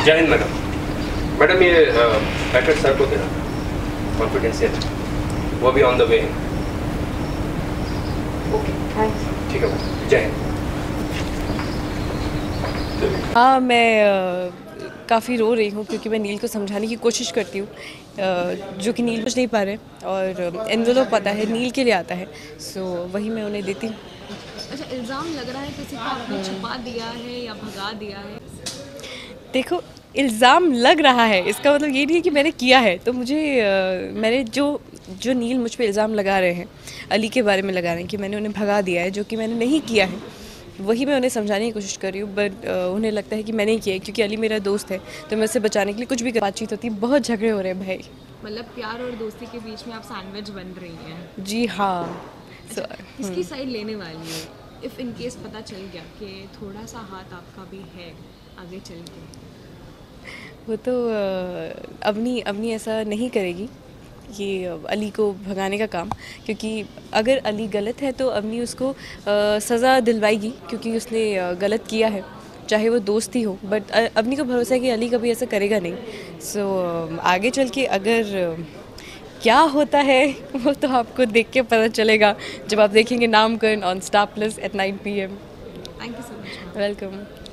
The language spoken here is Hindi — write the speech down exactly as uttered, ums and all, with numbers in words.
जय हिंद मैडम। मैडम ये पैकेट सर को देना, कॉन्फिडेंशियल, वो भी ऑन द वे है। Okay thanks. ठीक है मैडम, जय हिंद। हाँ मैं काफ़ी रो रही हूँ क्योंकि मैं नील को समझाने की कोशिश करती हूँ, जो कि नील समझ नहीं पा रहे, और एनवेलोप पता है नील के लिए आता है, सो वही मैं उन्हें देती हूँ। अच्छा, इल्ज़ाम लग रहा है किसी को आपने छुपा दिया है या भगा दिया है? देखो, इल्ज़ाम लग रहा है इसका मतलब ये नहीं है कि मैंने किया है। तो मुझे आ, मैंने जो जो नील मुझ पे इल्ज़ाम लगा रहे हैं, अली के बारे में लगा रहे हैं कि मैंने उन्हें भगा दिया है, जो कि मैंने नहीं किया है, वही मैं उन्हें समझाने की कोशिश कर रही हूँ। बट उन्हें लगता है कि मैंने ही किया है, क्योंकि अली मेरा दोस्त है, तो मैं उससे बचाने के लिए कुछ भी बातचीत होती है। बहुत झगड़े हो रहे हैं भाई। मतलब प्यार और दोस्ती के बीच में आप सैंडविच बन रही हैं। जी हाँ। अच्छा, किसकी साइड लेने वाली है इफ़ इन केस पता चल गया कि थोड़ा सा हाथ आपका भी है आगे चल के? वो तो अवनी अवनी ऐसा नहीं करेगी ये अली को भगाने का काम, क्योंकि अगर अली गलत है तो अवनी उसको सज़ा दिलवाएगी, क्योंकि उसने गलत किया है, चाहे वो दोस्त ही हो। बट अवनी को भरोसा है कि अली कभी ऐसा करेगा नहीं। सो so, आगे चल के अगर क्या होता है वो तो आपको देख के पता चलेगा जब आप देखेंगे Naamkaran on Star Plus at nine P M. Thank you so much. Welcome.